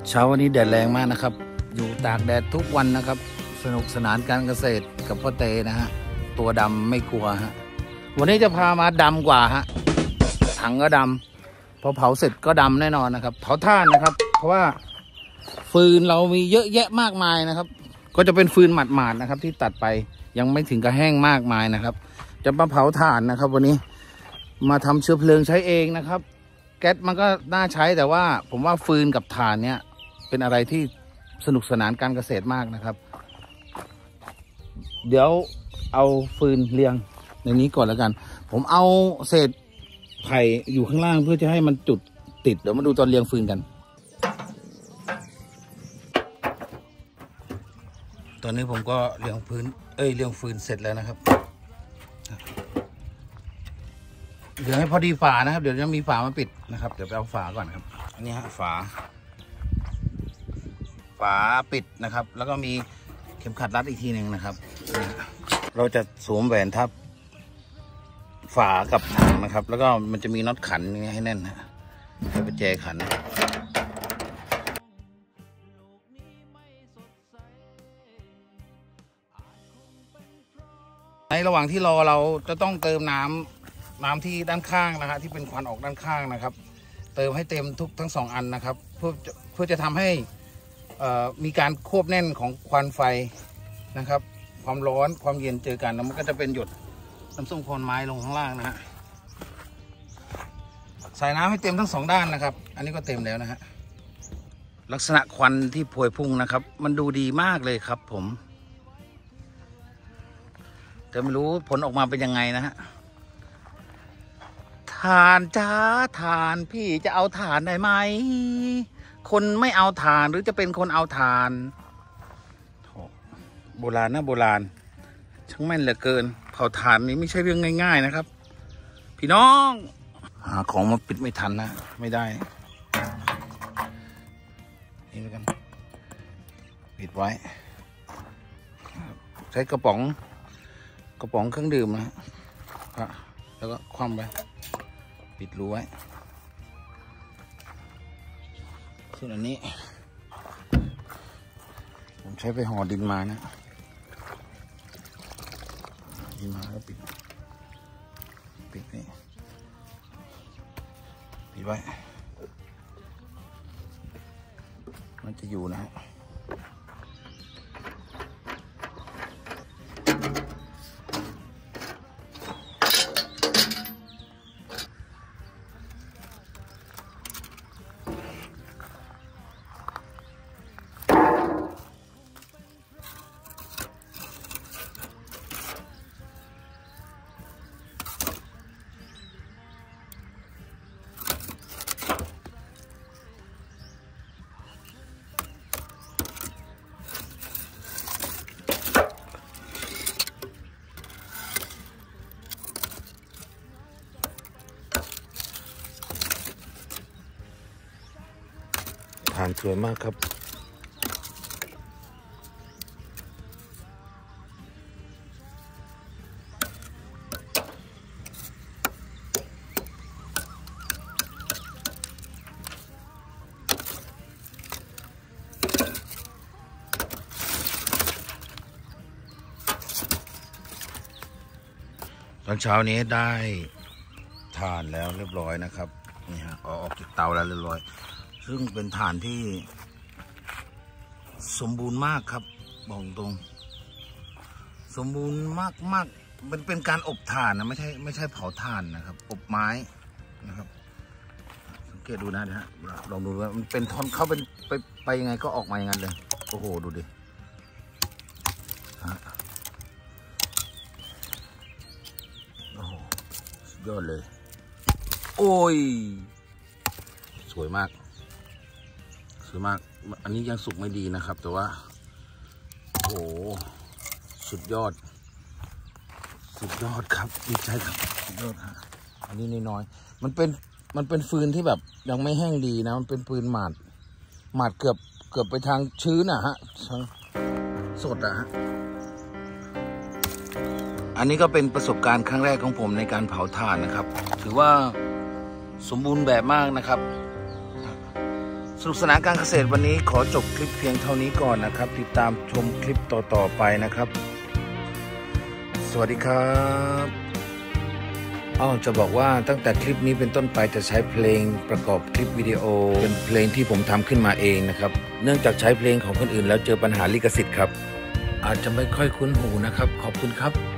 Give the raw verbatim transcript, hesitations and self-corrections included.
เช้าวันนี้แดดแรงมากนะครับอยู่ตากแดดทุกวันนะครับสนุกสนานการเกษตรกับพ่อเตนะฮะตัวดำไม่กลัวฮะวันนี้จะพามาดำกว่าฮะถังก็ดำพอเผาเสร็จก็ดำแน่นอนนะครับเผาถ่านนะครับเพราะว่าฟืนเรามีเยอะแยะมากมายนะครับก็จะเป็นฟืนหมาดๆนะครับที่ตัดไปยังไม่ถึงกับแห้งมากมายนะครับจะมาเผาถ่านนะครับวันนี้มาทำเชื้อเพลิงใช้เองนะครับแก๊สมันก็น่าใช้แต่ว่าผมว่าฟืนกับถ่านเนี่ยเป็นอะไรที่สนุกสนานการเกษตรมากนะครับเดี๋ยวเอาฟืนเรียงในนี้ก่อนแล้วกันผมเอาเศษไผ่อยู่ข้างล่างเพื่อจะให้มันจุดติดเดี๋ยวมาดูตอนเรียงฟืนกันตอนนี้ผมก็เรียงพื้นเอ้ยเรียงฟืนเสร็จแล้วนะครับเดี๋ยวให้พอดีฝานะครับเดี๋ยวจะมีฝามาปิดนะครับเดี๋ยวไปเอาฝาก่อนครับอันนี้ฮะฝาฝาปิดนะครับแล้วก็มีเข็มขัดรัดอีกทีหนึ่งนะครับเราจะสวมแหวนทับฝากับถังนะครับแล้วก็มันจะมีน็อตขันนี่ให้แน่นนะให้ประแจขันในระหว่างที่รอเราจะต้องเติมน้ำน้ำที่ด้านข้างนะฮะที่เป็นควันออกด้านข้างนะครับเติมให้เต็มทุกทั้งสองอันนะครับเพื่อเพื่อจะทำให้มีการควบแน่นของควันไฟนะครับความร้อนความเย็นเจอกันแล้วมันก็จะเป็นหยดน้ำส้มควันไม้ลงข้างล่างนะฮะใส่น้ำให้เต็มทั้งสองด้านนะครับอันนี้ก็เต็มแล้วนะฮะลักษณะควันที่พวยพุ่งนะครับมันดูดีมากเลยครับผมแต่ไม่รู้ผลออกมาเป็นยังไงนะฮะทานจ้าทานพี่จะเอาถ่านได้ไหมคนไม่เอาถ่านหรือจะเป็นคนเอาถ่านโบราณนะโบราณช่างแม่นเหลือเกินเผาถ่านนี้ไม่ใช่เรื่องง่ายๆนะครับพี่น้องหาของมาปิดไม่ทันนะไม่ได้นี่แล้วกันปิดไว้ใช้กระป๋องกระป๋องเครื่องดื่มนะแล้วก็คว่ำไว้ปิดรูไว้ส่วนอันนี้ผมใช้ไปห่อดินมานะดินมาแล้วปิดปิดนี่ปิดไว้มันจะอยู่นะฮะถ่านสวยมากครับตอนเช้านี้ได้ถ่านแล้วเรียบร้อยนะครับนี่ฮะออกจากเตาแล้วเรียบร้อยซึ่งเป็นถ่านที่สมบูรณ์มากครับบอกตรงสมบูรณ์มากมากมันเป็นการอบถ่านนะไม่ใช่ไม่ใช่เผาถ่านนะครับอบไม้นะครับสังเกตดูนะฮะลองดูว่ามันเป็นท่อนเข้าเป็นไปไปยังไงก็ออกมาอย่างนั้นเลยโอ้โหดูดิฮะโอ้โหสุดยอดเลยโอ้ยสวยมากสวยมากอันนี้ยังสุกไม่ดีนะครับแต่ว่าโอ้โหสุดยอดสุดยอดครับดีใจครับสุดยอดฮะอันนี้น้อยๆมันเป็นมันเป็นฟืนที่แบบยังไม่แห้งดีนะมันเป็นฟืนหมาดหมาดเกือบเกือบไปทางชื้นอะฮะทางสดอะฮะอันนี้ก็เป็นประสบการณ์ครั้งแรกของผมในการเผาถ่านนะครับถือว่าสมบูรณ์แบบมากนะครับสนุกสนานการเกษตรวันนี้ขอจบคลิปเพียงเท่านี้ก่อนนะครับ ติดตามชมคลิปต่อๆไปนะครับ สวัสดีครับอ้าวจะบอกว่าตั้งแต่คลิปนี้เป็นต้นไปจะใช้เพลงประกอบคลิปวิดีโอเป็นเพลงที่ผมทำขึ้นมาเองนะครับเนื่องจากใช้เพลงของคนอื่นแล้วเจอปัญหาลิขสิทธิ์ครับอาจจะไม่ค่อยคุ้นหูนะครับขอบคุณครับ